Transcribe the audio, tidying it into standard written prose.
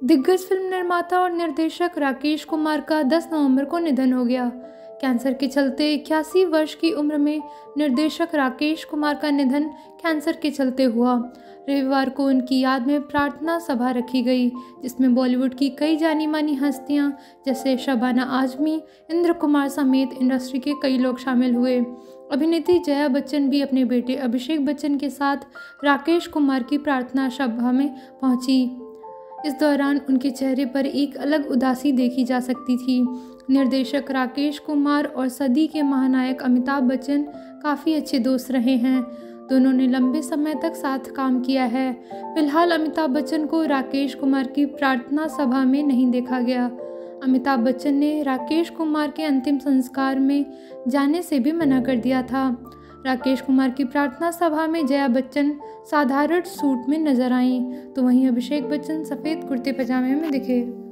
दिग्गज फिल्म निर्माता और निर्देशक राकेश कुमार का 10 नवंबर को निधन हो गया। कैंसर के चलते 81 वर्ष की उम्र में निर्देशक राकेश कुमार का निधन कैंसर के चलते हुआ। रविवार को उनकी याद में प्रार्थना सभा रखी गई, जिसमें बॉलीवुड की कई जानी मानी हस्तियां जैसे शबाना आजमी, इंद्र कुमार समेत इंडस्ट्री के कई लोग शामिल हुए। अभिनेत्री जया बच्चन भी अपने बेटे अभिषेक बच्चन के साथ राकेश कुमार की प्रार्थना सभा में पहुंची। इस दौरान उनके चेहरे पर एक अलग उदासी देखी जा सकती थी। निर्देशक राकेश कुमार और सदी के महानायक अमिताभ बच्चन काफ़ी अच्छे दोस्त रहे हैं। दोनों ने लंबे समय तक साथ काम किया है। फिलहाल अमिताभ बच्चन को राकेश कुमार की प्रार्थना सभा में नहीं देखा गया। अमिताभ बच्चन ने राकेश कुमार के अंतिम संस्कार में जाने से भी मना कर दिया था। राकेश कुमार की प्रार्थना सभा में जया बच्चन साधारण सूट में नजर आईं, तो वहीं अभिषेक बच्चन सफ़ेद कुर्ते पजामे में दिखे।